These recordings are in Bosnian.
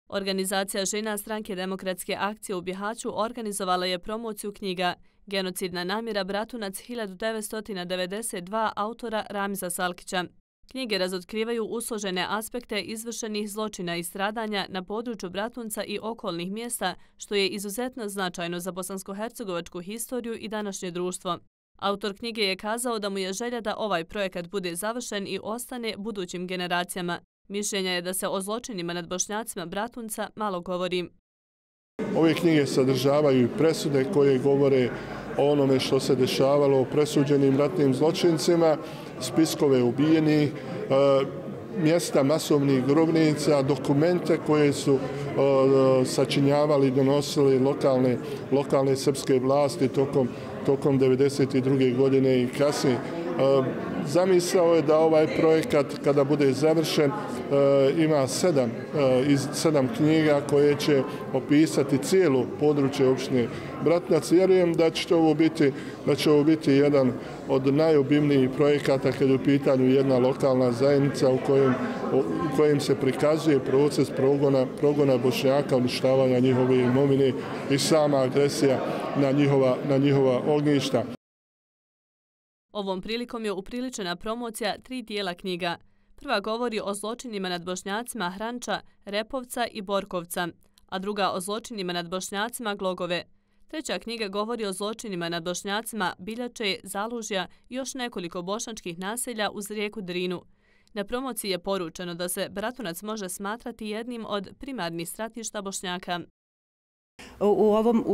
Organizacija žena Stranke demokratske akcije u Bihaću organizovala je promociju knjiga Genocidna namjera Bratunac 1992 autora Ramiza Salkića. Knjige razotkrivaju usložene aspekte izvršenih zločina i stradanja na području Bratunca i okolnih mjesta, što je izuzetno značajno za bosansko-hercegovačku historiju i današnje društvo. Autor knjige je kazao da mu je želja da ovaj projekat bude završen i ostane budućim generacijama. Mišljenja je da se o zločinima nad Bošnjacima Bratunca malo govori. Ove knjige sadržavaju i presude koje govore o onome što se dešavalo, o presuđenim ratnim zločincima, spiskove ubijenih, mjesta masovnih grobnica, dokumente koje su sačinjavali i donosili lokalne srpske vlasti tokom 1992. godine i kasnije. Zamisao je da ovaj projekat, kada bude završen, ima sedam knjiga koje će opisati cijelo područje opštine Bratunac. Vjerujem da će ovo biti jedan od najobimnijih projekata kad je u pitanju jedna lokalna zajednica u kojem se prikazuje proces progona Bošnjaka, uništavanja njihove imovine i sama agresija na njihova ognjišta. Ovom prilikom je upriličena promocija 3 dijela knjiga. Prva govori o zločinima nad Bošnjacima Hranča, Repovca i Borkovca, a druga o zločinima nad Bošnjacima Glogove. Treća knjiga govori o zločinima nad Bošnjacima Biljače, Zalužja i još nekoliko bošnjačkih naselja uz rijeku Drinu. Na promociji je poručeno da se Bratunac može smatrati jednim od primarnih stratišta Bošnjaka. U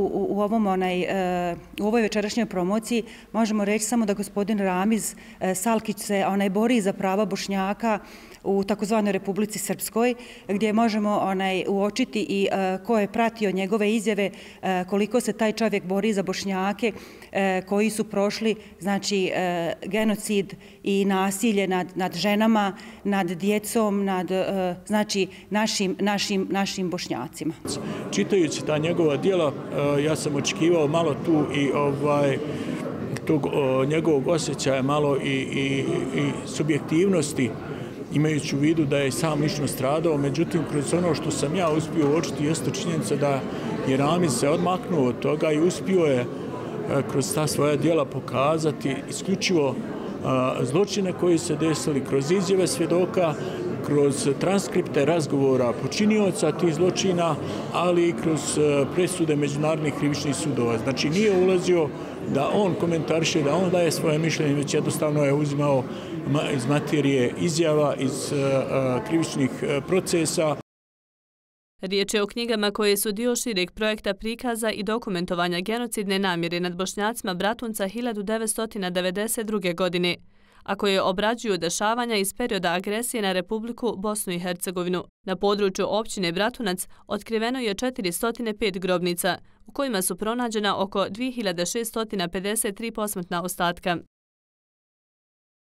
ovoj večerašnjoj promociji možemo reći samo da gospodin Ramiz Salkić se bori za prava Bošnjaka u takozvanoj Republici Srpskoj, gdje možemo uočiti i ko je pratio njegove izjave, koliko se taj čovjek bori za Bošnjake koji su prošli genocid i nasilje nad ženama, nad djecom, nad našim Bošnjacima. Čitajući ta njegova djela, ja sam očekivao malo tu i tog njegovog osjećaja, malo i subjektivnosti, imajući u vidu da je sam lično stradao. Međutim, kroz ono što sam ja uspio uočiti jeste činjenica da je Ramiz se odmaknuo od toga i uspio je kroz ta svoja djela pokazati isključivo zločine koji se desili kroz izjave svjedoka, kroz transkripte razgovora počinioca tih zločina, ali i kroz presude međunarodnih krivičnih sudova. Znači nije ulazio da on komentariše, da on daje svoje mišljenje, već jednostavno je uzimao iz materije izjava, iz krivičnih procesa. Riječ je o knjigama koje su dio šireg projekta prikaza i dokumentovanja genocidne namjere nad Bošnjacima Bratunca 1992. godine, a koje obrađuju dešavanja iz perioda agresije na Republiku Bosnu i Hercegovinu. Na području općine Bratunac otkriveno je 405 grobnica, u kojima su pronađena oko 2653 posmrtna ostatka.